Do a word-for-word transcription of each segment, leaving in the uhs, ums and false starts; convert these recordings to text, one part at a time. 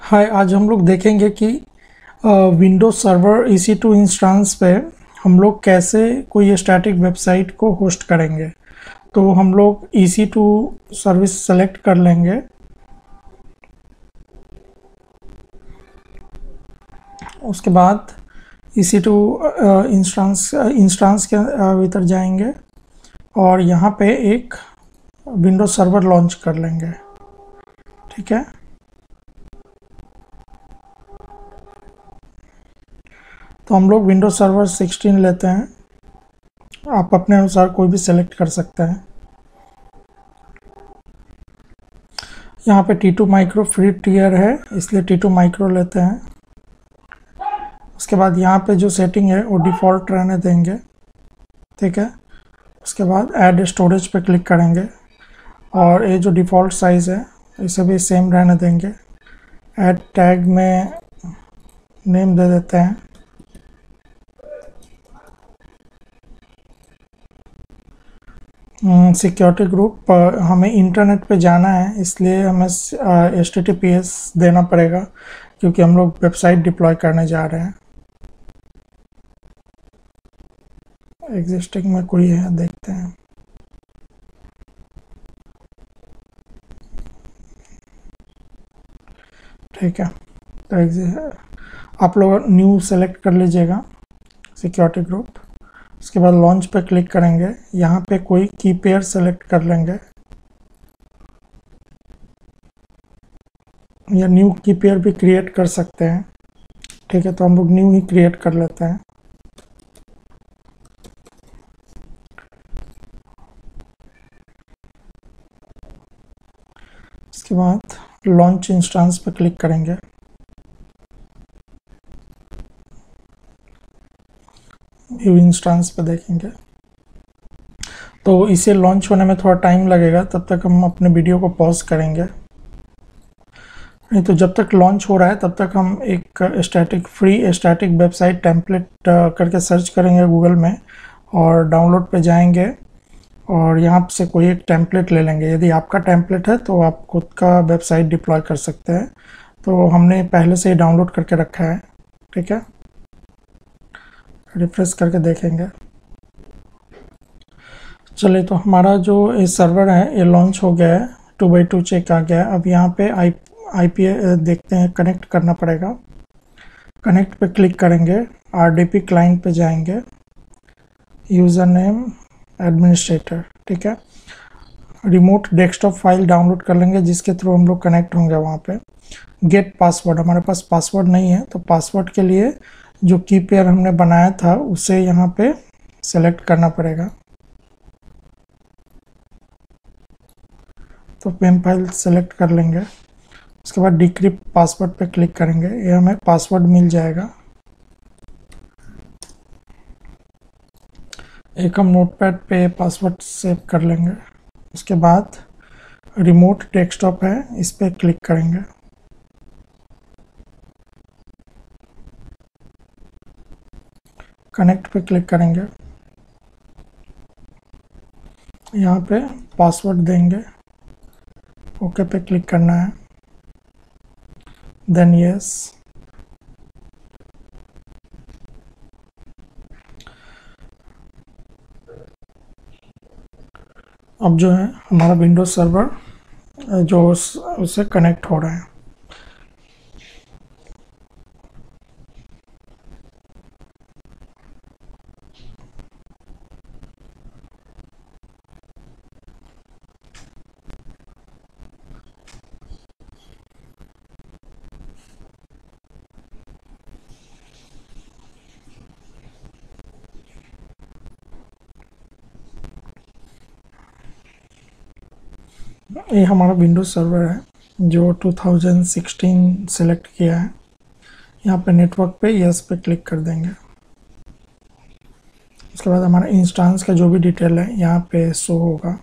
हाय, आज हम लोग देखेंगे कि Windows server E C two instance पे हम लोग कैसे कोई स्टैटिक वेबसाइट को होस्ट करेंगे। तो हम लोग E C two service select कर लेंगे। उसके बाद E C two instance instance के भीतर जाएंगे और यहाँ पे एक विंडोज सर्वर लॉन्च कर लेंगे। ठीक है, तो हम लोग विंडोज सर्वर सिक्सटीन लेते हैं। आप अपने अनुसार कोई भी सेलेक्ट कर सकते हैं। यहाँ पे T two micro free tier है, इसलिए टी टू माइक्रो लेते हैं। उसके बाद यहाँ पे जो सेटिंग है वो डिफ़ॉल्ट रहने देंगे। ठीक है, उसके बाद ऐड स्टोरेज पे क्लिक करेंगे और ये जो डिफ़ॉल्ट साइज़ है इसे भी सेम रहने देंगे। ऐड टैग में नेम दे देते हैं। सिक्योरिटी ग्रुप, हमें इंटरनेट पे जाना है इसलिए हमें H T T P S देना पड़ेगा क्योंकि हम लोग वेबसाइट डिप्लॉय करने जा रहे हैं। एग्जिस्टिंग में कोई है, देखते हैं। ठीक है, तो आप लोग न्यू सेलेक्ट कर लीजिएगा सिक्योरिटी ग्रुप। उसके बाद लॉन्च पे क्लिक करेंगे। यहाँ पे कोई की पेयर सेलेक्ट कर लेंगे या न्यू की पेयर भी क्रिएट कर सकते हैं। ठीक है, तो हम लोग न्यू ही क्रिएट कर लेते हैं। उसके बाद लॉन्च इंस्टेंस पे क्लिक करेंगे। व्यू इंस्टेंस पे देखेंगे तो इसे लॉन्च होने में थोड़ा टाइम लगेगा, तब तक हम अपने वीडियो को पॉज करेंगे। नहीं तो जब तक लॉन्च हो रहा है तब तक हम एक static free static website template करके सर्च करेंगे गूगल में और डाउनलोड पे जाएंगे और यहाँ से कोई एक टेम्पलेट ले लेंगे। यदि आपका टेम्पलेट है तो आप खुद का वेबसाइट डिप्लॉय कर सकते हैं। तो हमने पहले से ही डाउनलोड करके रखा है। ठीक है, रिफ्रेश करके देखेंगे। चलिए, तो हमारा जो ये सर्वर है ये लॉन्च हो गया है। टू बाई टू चेक आ गया है। अब यहाँ पे आई आई पी देखते हैं, कनेक्ट करना पड़ेगा। कनेक्ट पे क्लिक करेंगे, आर डी पी क्लाइंट पे जाएंगे, यूज़र नेम एडमिनिस्ट्रेटर। ठीक है, रिमोट डेस्कटॉप फाइल डाउनलोड कर लेंगे जिसके थ्रू हम लोग कनेक्ट होंगे। वहाँ पे गेट पासवर्ड, हमारे पास पासवर्ड नहीं है तो पासवर्ड के लिए जो की पेयर हमने बनाया था उसे यहाँ पे सेलेक्ट करना पड़ेगा। तो पेम फाइल सेलेक्ट कर लेंगे। उसके बाद डिक्रिप्ट पासवर्ड पे क्लिक करेंगे, ये हमें पासवर्ड मिल जाएगा। एक हम नोटपैड पे पासवर्ड सेव कर लेंगे। उसके बाद रिमोट डेस्कटॉप है, इस पर क्लिक करेंगे। कनेक्ट पे क्लिक करेंगे, यहाँ पे पासवर्ड देंगे, ओके पे क्लिक करना है, देन यस। अब जो है हमारा विंडोज सर्वर जो उससे कनेक्ट हो रहा है। ये हमारा विंडोज सर्वर है जो टू थाउज़ेंड सिक्सटीन सेलेक्ट किया है। यहाँ पे नेटवर्क पे यस पे क्लिक कर देंगे। उसके बाद हमारा इंस्टेंस का जो भी डिटेल है यहाँ पे शो होगा।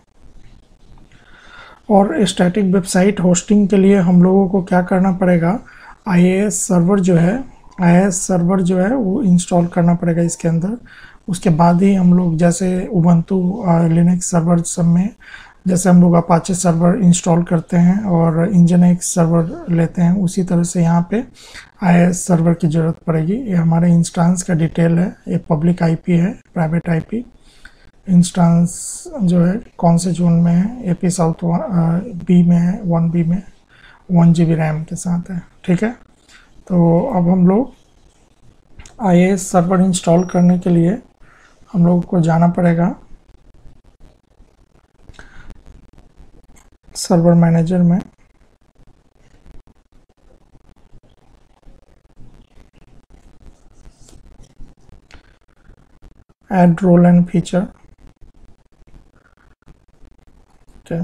और स्टैटिक वेबसाइट होस्टिंग के लिए हम लोगों को क्या करना पड़ेगा, आई ए एस सर्वर जो है आई ए एस सर्वर जो है वो इंस्टॉल करना पड़ेगा इसके अंदर। उसके बाद ही हम लोग जैसे उबंटू लिनक्स सर्वर सब में जैसे हम लोग अपाचे सर्वर इंस्टॉल करते हैं और इंजन सर्वर लेते हैं, उसी तरह से यहाँ पे आई एस सर्वर की ज़रूरत पड़ेगी। ये हमारे इंस्टांस का डिटेल है, ये पब्लिक आईपी है, प्राइवेट आईपी। इंस्टांस जो है कौन से जोन में है, एपी साउथ बी में है, वन बी में, वन जी बी रैम के साथ है। ठीक है, तो अब हम लोग I A S server install करने के लिए हम लोग को जाना पड़ेगा सर्वर मैनेजर में। Add role and feature. Okay,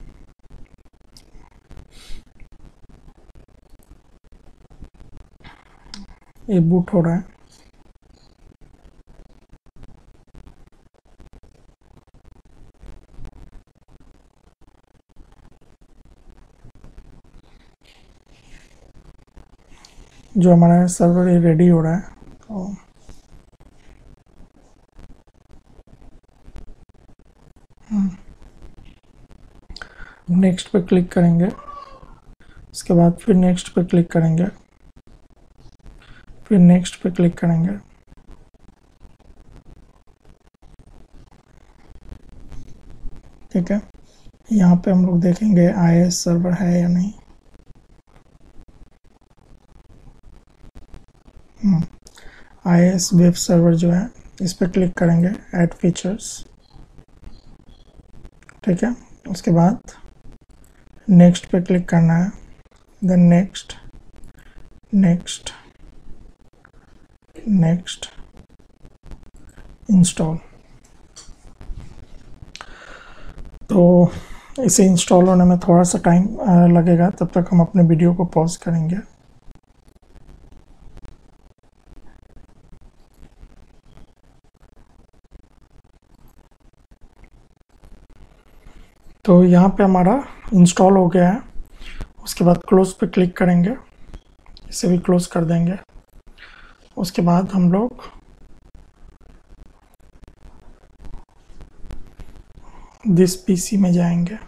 ये बूट हो रहा है। जो हमारा सर्वर ये रेडी हो रहा है, तो नेक्स्ट पे क्लिक करेंगे, इसके बाद फिर नेक्स्ट पे क्लिक करेंगे, फिर नेक्स्ट पे क्लिक करेंगे। ठीक है, यहाँ पे हम लोग देखेंगे आई ए एस सर्वर है या नहीं। I A S web server जो है, इस पे क्लिक करेंगे, ऐड फीचर्स। ठीक है, उसके बाद नेक्स्ट पे क्लिक करना है, then next, next, next, install. तो इसे इंस्टॉल होने में थोड़ा सा टाइम लगेगा, तब तक हम अपने वीडियो को पॉज करेंगे। तो यहाँ पे हमारा इंस्टॉल हो गया है। उसके बाद क्लोज पे क्लिक करेंगे, इसे भी क्लोज कर देंगे। उसके बाद हम लोग दिस पीसी में जाएंगे।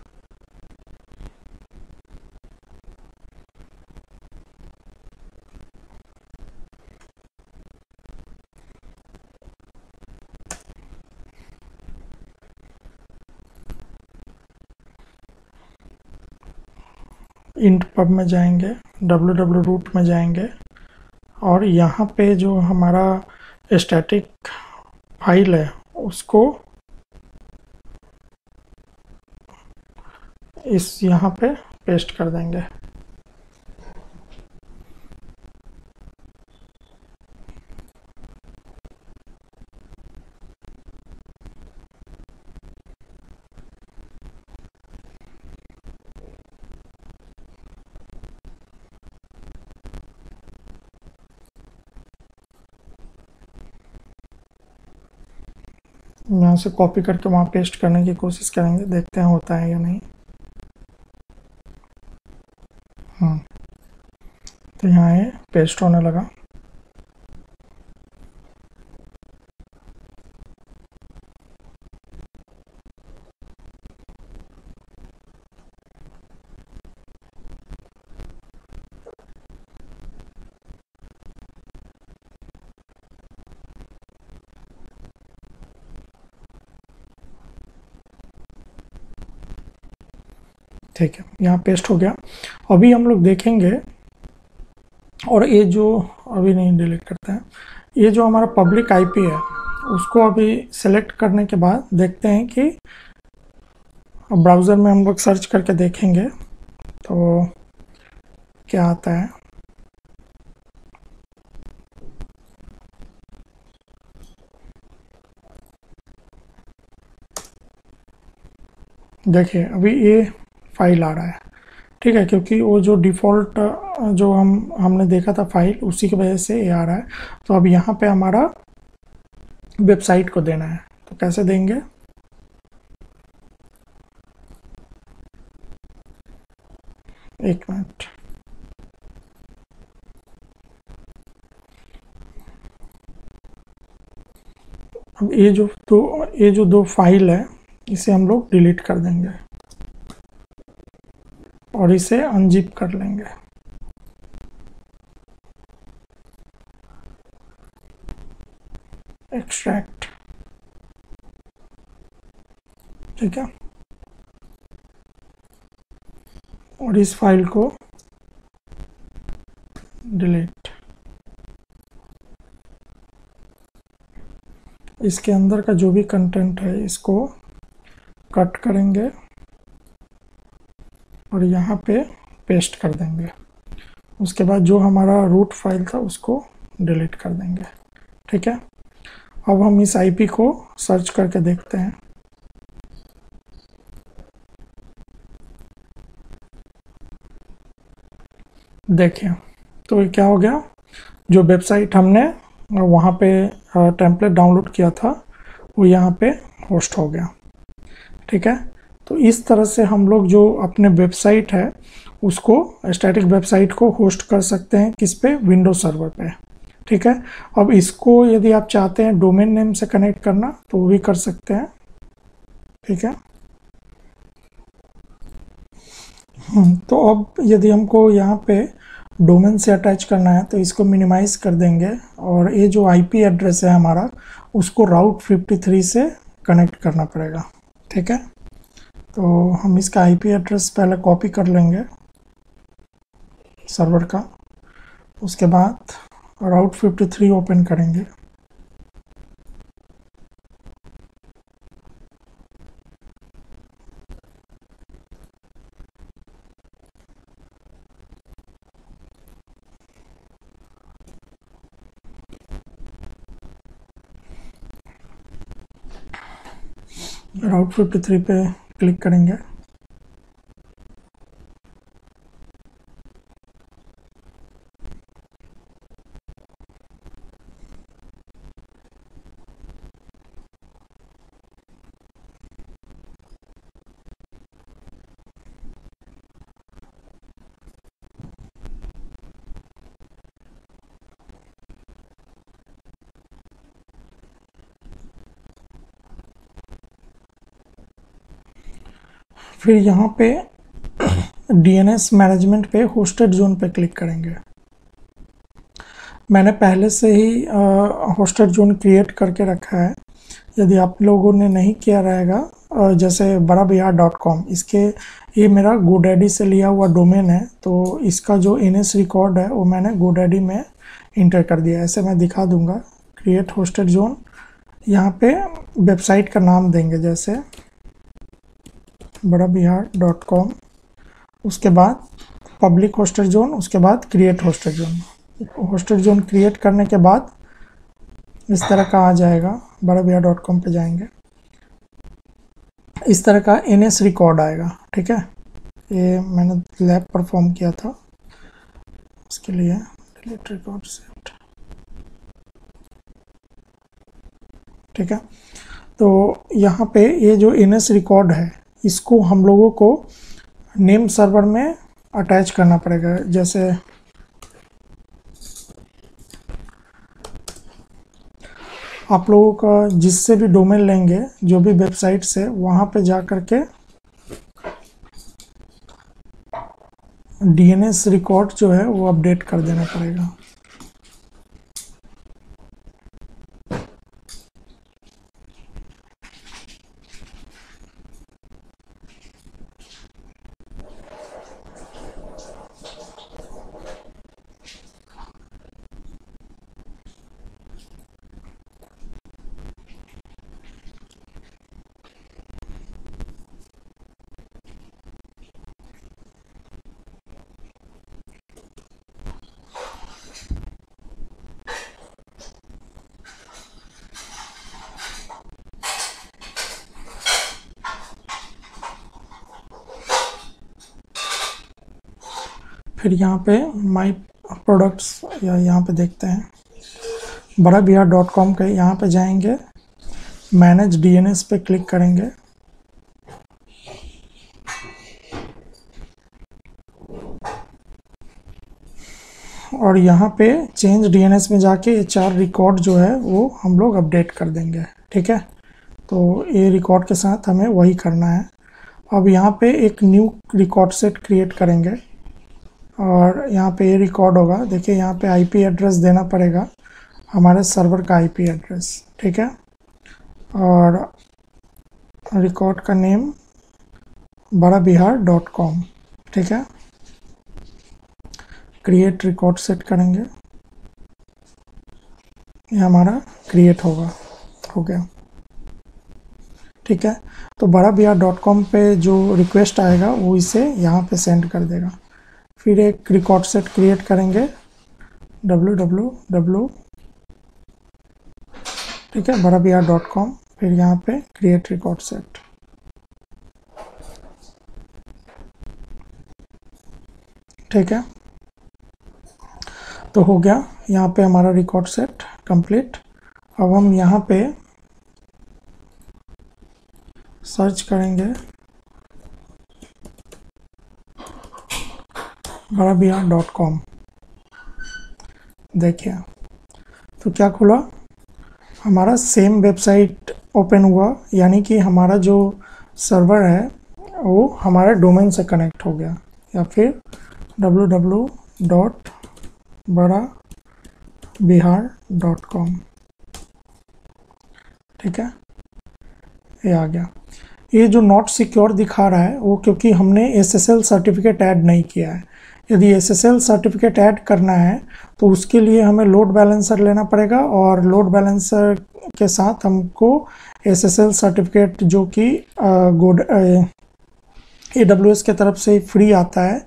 इंट पब में जाएंगे, डब्ल्यू डब्ल्यू रूट में जाएंगे, और यहाँ पे जो हमारा स्टैटिक फाइल है उसको इस यहाँ पे पेस्ट कर देंगे। यहाँ से कॉपी करके वहाँ पेस्ट करने की कोशिश करेंगे, देखते हैं होता है या नहीं। हाँ, तो यहाँ ये पेस्ट होने लगा। ठीक है, यहाँ पेस्ट हो गया। अभी हम लोग देखेंगे, और ये जो अभी नहीं डिलीट करते हैं, ये जो हमारा पब्लिक आईपी है उसको अभी सेलेक्ट करने के बाद देखते हैं कि ब्राउज़र में हम लोग सर्च करके देखेंगे तो क्या आता है। देखिए अभी ये फाइल आ रहा है। ठीक है, क्योंकि वो जो डिफ़ॉल्ट जो हम हमने देखा था फाइल, उसी की वजह से ये आ रहा है। तो अब यहाँ पे हमारा वेबसाइट को देना है, तो कैसे देंगे। एक मिनट, अब ये जो दो ये जो दो फाइल है इसे हम लोग डिलीट कर देंगे। और इसे अनजिप कर लेंगे। एक्सट्रैक्ट, ठीक है, और इस फाइल को डिलीट। इसके अंदर का जो भी कंटेंट है इसको कट करेंगे और यहाँ पे पेस्ट कर देंगे। उसके बाद जो हमारा रूट फाइल था उसको डिलीट कर देंगे, ठीक है। अब हम इस आईपी को सर्च करके देखते हैं। देखिए तो ये क्या हो गया, जो वेबसाइट हमने वहाँ पे टेम्पलेट डाउनलोड किया था वो यहाँ पे होस्ट हो गया, ठीक है। तो इस तरह से हम लोग जो अपने वेबसाइट है उसको, स्टैटिक वेबसाइट को होस्ट कर सकते हैं किस पे, विंडोज सर्वर पे, ठीक है। अब इसको यदि आप चाहते हैं डोमेन नेम से कनेक्ट करना तो वो भी कर सकते हैं, ठीक है। तो अब यदि हमको यहाँ पे डोमेन से अटैच करना है तो इसको मिनिमाइज कर देंगे और ये जो आईपी एड्रेस है हमारा उसको राउट फिफ्टी थ्री से कनेक्ट करना पड़ेगा, ठीक है। तो हम इसका आईपी एड्रेस पहले कॉपी कर लेंगे सर्वर का, उसके बाद राउट फिफ्टी थ्री ओपन करेंगे। राउट फिफ्टी थ्री पे क्लिक करेंगे। फिर यहाँ पे डीएनएस मैनेजमेंट पे होस्टेड जोन पे क्लिक करेंगे। मैंने पहले से ही होस्टेड जोन क्रिएट करके रखा है। यदि आप लोगों ने नहीं किया रहेगा, जैसे बड़ा बिहार डॉट कॉम, इसके ये मेरा गोडैडी से लिया हुआ डोमेन है, तो इसका जो एनएस रिकॉर्ड है वो मैंने गोडैडी में इंटर कर दिया। ऐसे मैं दिखा दूंगा। क्रिएट होस्टेड जोन, यहाँ पे वेबसाइट का नाम देंगे जैसे बड़ा बिहार डॉट कॉम, उसके बाद पब्लिक होस्टेड जोन, उसके बाद create hosted zone. Hosted zone create करने के बाद इस तरह का आ जाएगा। बड़ा बिहार डॉट कॉम पे जाएंगे, इस तरह का एनएस रिकॉर्ड आएगा, ठीक है। ये मैंने लैब परफॉर्म किया था, उसके लिए डिलीट रिकॉर्ड सेव्ड, ठीक है। तो यहाँ पे ये जो एनएस रिकॉर्ड है इसको हम लोगों को नेम सर्वर में अटैच करना पड़ेगा। जैसे आप लोगों का जिससे भी डोमेन लेंगे, जो भी वेबसाइट से, वहाँ पे जा कर के डीएनएस रिकॉर्ड जो है वो अपडेट कर देना पड़ेगा। फिर यहाँ पे माई प्रोडक्ट्स, या यहाँ पे देखते हैं बड़ा बिहार डॉट कॉम के, यहाँ पे जाएंगे, मैनेज डीएनएस पे क्लिक करेंगे। और यहाँ पे चेंज डीएनएस में जाके ये चार रिकॉर्ड जो है वो हम लोग अपडेट कर देंगे, ठीक है। तो ये रिकॉर्ड के साथ हमें वही करना है। अब यहाँ पे एक न्यू रिकॉर्ड सेट क्रिएट करेंगे और यहाँ पे ये रिकॉर्ड होगा। देखिए यहाँ पे आईपी एड्रेस देना पड़ेगा, हमारे सर्वर का आईपी एड्रेस, ठीक है। और रिकॉर्ड का नेम बड़ा बिहार डॉट कॉम, ठीक है। क्रिएट रिकॉर्ड सेट करेंगे, ये हमारा क्रिएट होगा, हो गया, ठीक है। तो बड़ा बिहार डॉट कॉम पे जो रिक्वेस्ट आएगा वो इसे यहाँ पे सेंड कर देगा। फिर एक रिकॉर्ड सेट क्रिएट करेंगे डब्ल्यू डब्ल्यू डब्ल्यू, ठीक है, बड़ा बिहार डॉट कॉम, फिर यहाँ पे क्रिएट रिकॉर्ड सेट, ठीक है। तो हो गया यहाँ पे हमारा रिकॉर्ड सेट कंप्लीट। अब हम यहाँ पे सर्च करेंगे बड़ा बिहार डॉट कॉम, देखिए तो क्या खुला, हमारा सेम वेबसाइट ओपन हुआ, यानी कि हमारा जो सर्वर है वो हमारे डोमेन से कनेक्ट हो गया। या फिर W W W dot Bada Bihar dot com, ठीक है, ये आ गया। ये जो नॉट सिक्योर दिखा रहा है वो क्योंकि हमने S S L certificate add नहीं किया है। यदि S S L certificate add करना है तो उसके लिए हमें लोड बैलेंसर लेना पड़ेगा, और लोड बैलेंसर के साथ हमको एस एस एल सर्टिफिकेट जो कि गोड ए डब्ल्यू एस के तरफ से फ्री आता है,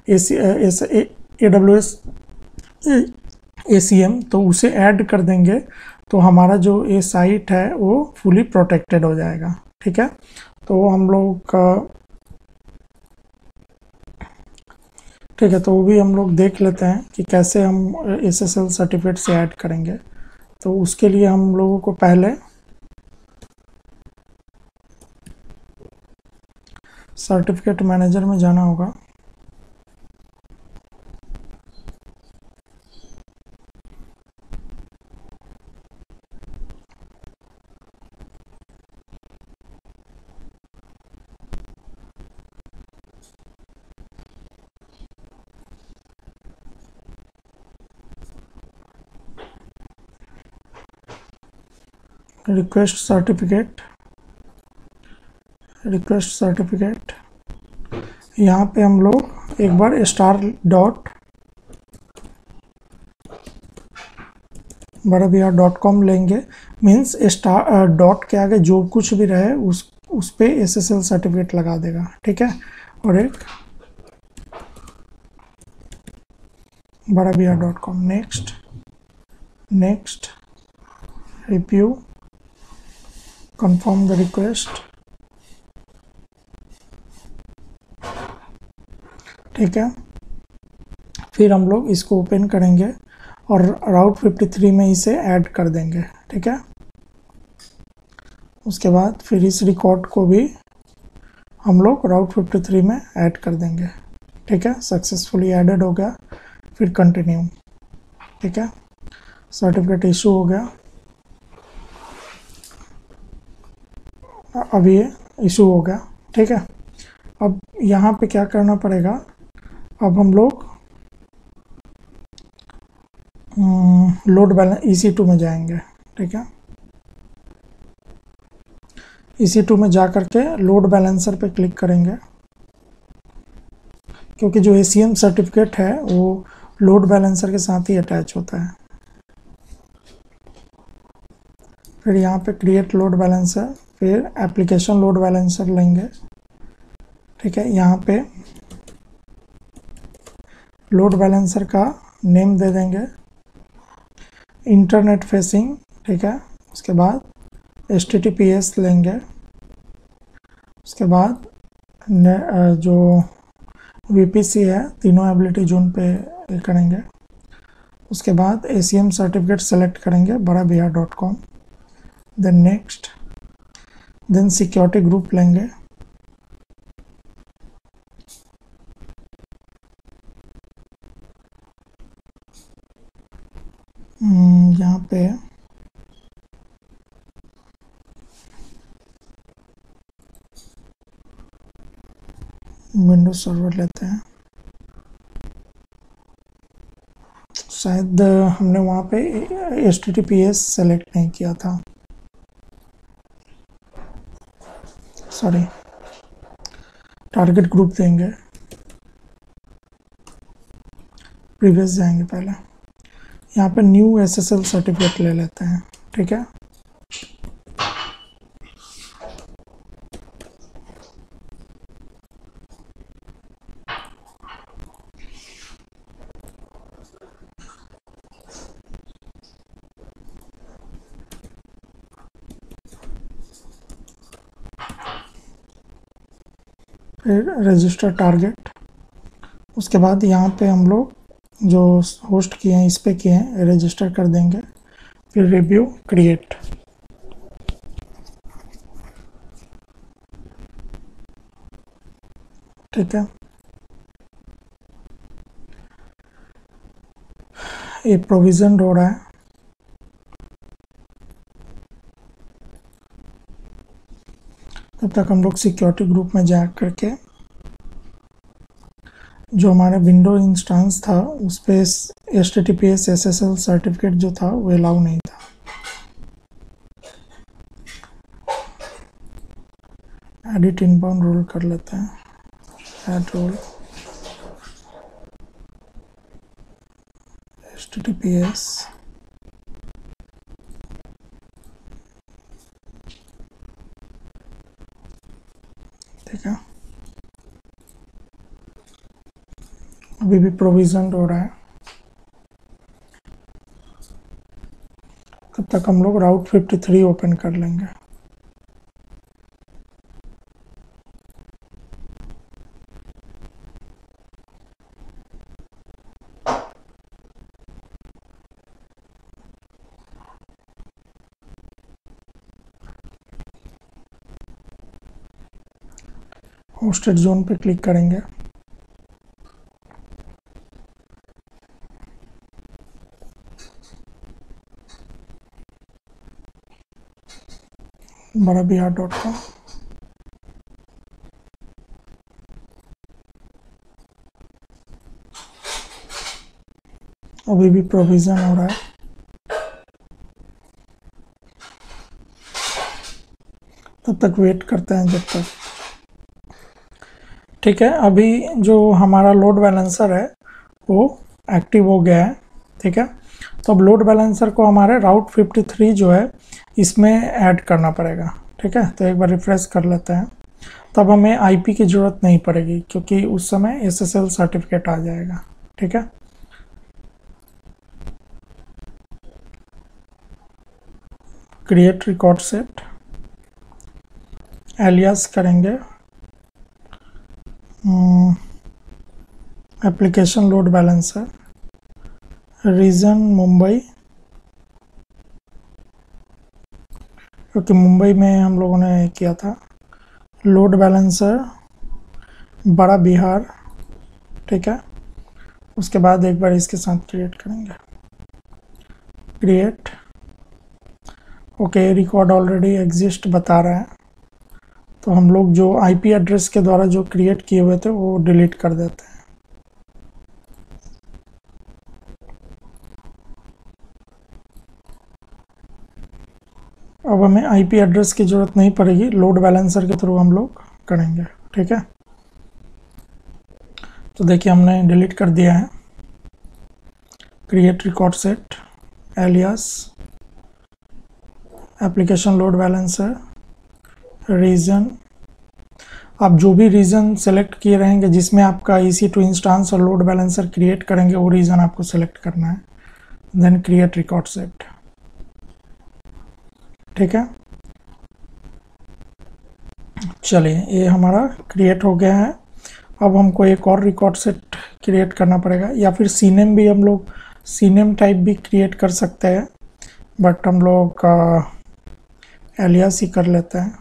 A W S A C M, तो उसे ऐड कर देंगे तो हमारा जो ये साइट है वो फुली प्रोटेक्टेड हो जाएगा, ठीक है। तो हम लोग का ठीक है, तो वो भी हम लोग देख लेते हैं कि कैसे हम एस एस एल सर्टिफिकेट से ऐड करेंगे। तो उसके लिए हम लोगों को पहले सर्टिफिकेट मैनेजर में जाना होगा। रिक्वेस्ट सर्टिफिकेट, रिक्वेस्ट सर्टिफिकेट यहाँ पे हम लोग एक बार star dot Bada Bihar dot com लेंगे, मीन्स स्टार डॉट के आगे जो कुछ भी रहे उस उस पे एस एस एल सर्टिफिकेट लगा देगा, ठीक है। और एक Bada Bihar dot com, next next review, confirm the request, ठीक है। फिर हम लोग इसको ओपन करेंगे और राउट फिफ्टी थ्री में इसे ऐड कर देंगे, ठीक है। उसके बाद फिर इस रिकॉर्ड को भी हम लोग राउट फिफ्टी थ्री में ऐड कर देंगे, ठीक है। सक्सेसफुली ऐडेड हो गया। फिर कंटिन्यू, ठीक है, सर्टिफिकेट इशू हो गया। अब ये इशू हो गया, ठीक है। अब यहाँ पे क्या करना पड़ेगा, अब हम लोग load balance E C two में जाएंगे, ठीक है। ई सी टू में जा करके लोड बैलेंसर पे क्लिक करेंगे, क्योंकि जो ए सी एम सर्टिफिकेट है वो लोड बैलेंसर के साथ ही अटैच होता है। फिर यहाँ पे क्रिएट लोड बैलेंसर, फिर एप्लीकेशन लोड बैलेंसर लेंगे, ठीक है। यहाँ पे लोड बैलेंसर का नेम दे देंगे इंटरनेट फेसिंग, ठीक है। उसके बाद H T T P S लेंगे, उसके बाद जो वी पी सी है तीनों एबिलिटी जोन पे करेंगे। उसके बाद A C M certificate select करेंगे Bada Bihar dot com, then next, then security group लेंगे, यहाँ पे विंडोज सर्वर लेते हैं। शायद हमने वहाँ पे H T T P S select नहीं किया था, सॉरी। टारगेट ग्रुप देंगे, प्रीवियस जाएंगे पहले। यहाँ पे new S S L certificate ले लेते हैं, ठीक है। फिर रजिस्टर टारगेट। उसके बाद यहाँ पे हम लोग जो होस्ट किए हैं इस पे किए हैं रजिस्टर कर देंगे। फिर रिव्यू क्रिएट, ठीक है। ये प्रोविजन हो रहा है। तब तक हम लोग सिक्योरिटी ग्रुप में जा करके जो हमारा विंडो इंस्टेंस था उस पे H T T P S S S L certificate जो था वो अलाउ नहीं था। एडिट इनबाउंड रोल कर लेते हैं, add role H T T P S ठीक है। अभी भी प्रोविजन हो रहा है। तब तक हम लोग राउट फिफ्टी थ्री ओपन कर लेंगे। होस्टेड जोन पे क्लिक करेंगे। Bada Bihar dot com. अभी भी प्रोविजन हो रहा है। तब तक वेट करते हैं जब तक, ठीक है। अभी जो हमारा लोड बैलेंसर है वो एक्टिव हो गया है, ठीक है। तो अब लोड बैलेंसर को हमारे राउट फिफ्टी थ्री जो है इसमें ऐड करना पड़ेगा, ठीक है। तो एक बार रिफ्रेश कर लेते हैं। तब हमें आईपी की ज़रूरत नहीं पड़ेगी क्योंकि उस समय एसएसएल सर्टिफिकेट आ जाएगा, ठीक है। क्रिएट रिकॉर्ड सेट, एलियास करेंगे application load balancer, region Mumbai, क्योंकि मुंबई में हम लोगों ने किया था। लोड बैलेंसर बड़ा बिहार, ठीक है। उसके बाद एक बार इसके साथ क्रिएट करेंगे, create, okay. Record already exist बता रहा है, तो हम लोग जो आईपी एड्रेस के द्वारा जो क्रिएट किए हुए थे वो डिलीट कर देते हैं। अब हमें आईपी एड्रेस की ज़रूरत नहीं पड़ेगी, लोड बैलेंसर के थ्रू हम लोग करेंगे, ठीक है। तो देखिए हमने डिलीट कर दिया है। Create record set, alias, application load balancer, region. आप जो भी रीजन सेलेक्ट किए रहेंगे जिसमें आपका ई सी टू इंस्टांस और लोड बैलेंसर क्रिएट करेंगे वो रीजन आपको सेलेक्ट करना है। देन क्रिएट रिकॉर्ड सेट, ठीक है। चलिए ये हमारा क्रिएट हो गया है। अब हमको एक और रिकॉर्ड सेट क्रिएट करना पड़ेगा, या फिर सीनेम भी हम लोग सीनेम टाइप भी क्रिएट कर सकते हैं, बट हम लोग एलियास ही कर लेते हैं।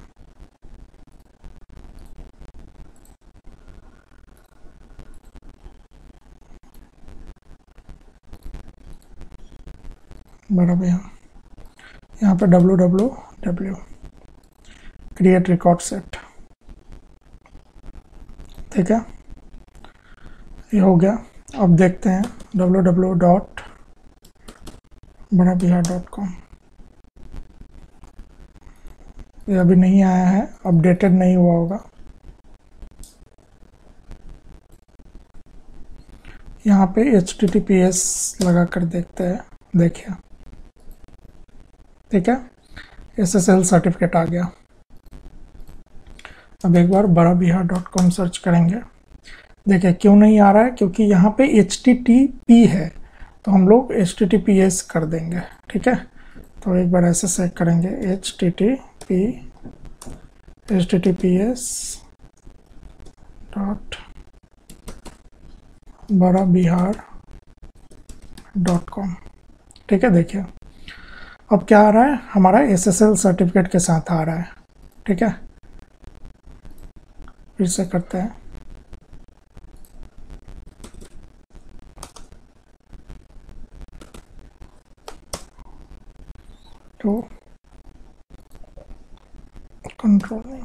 बराबर यहाँ यहाँ पे W W W create record set, ठीक है। ये हो गया। अब देखते हैं W W W dot Bada Bihar dot com. ये अभी नहीं आया है, अपडेटेड नहीं हुआ होगा। यहाँ पे H T T P S लगा कर देखते हैं। देखिए, ठीक है, एस एस एल सर्टिफिकेट आ गया। अब एक बार बड़ा बिहार डॉट कॉम सर्च करेंगे। देखिए क्यों नहीं आ रहा है, क्योंकि यहाँ पे एच टी टी पी है, तो हम लोग H T T P S कर देंगे। ठीक है, तो एक बार ऐसे सेट करेंगे H T T P H T T P S dot Bada Bihar dot com. ठीक है, देखिए अब क्या आ रहा है, हमारा एस एस एल सर्टिफिकेट के साथ आ रहा है। ठीक है, फिर से करते हैं। तो कंट्रोल नहीं,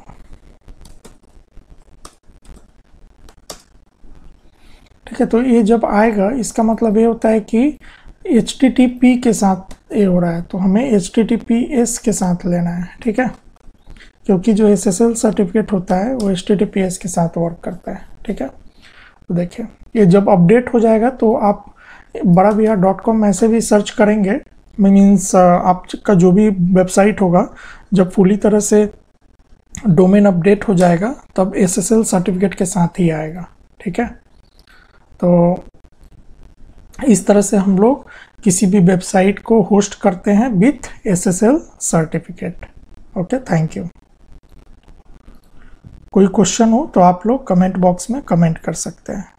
ठीक है, तो ये जब आएगा इसका मतलब ये होता है कि एच टी टी पी के साथ ये हो रहा है, तो हमें H T T P S के साथ लेना है। ठीक है, क्योंकि जो एस एस एल सर्टिफिकेट होता है वो H T T P S के साथ वर्क करता है। ठीक है, तो देखिए ये जब अपडेट हो जाएगा तो आप बड़ा बिहार डॉट कॉम ऐसे भी सर्च करेंगे, मीन्स आपका जो भी वेबसाइट होगा जब फुली तरह से डोमेन अपडेट हो जाएगा तब एस एस एल सर्टिफिकेट के साथ ही आएगा। ठीक है, तो इस तरह से हम लोग किसी भी वेबसाइट को होस्ट करते हैं with S S L certificate. Okay, thank you. कोई क्वेश्चन हो तो आप लोग कमेंट बॉक्स में कमेंट कर सकते हैं।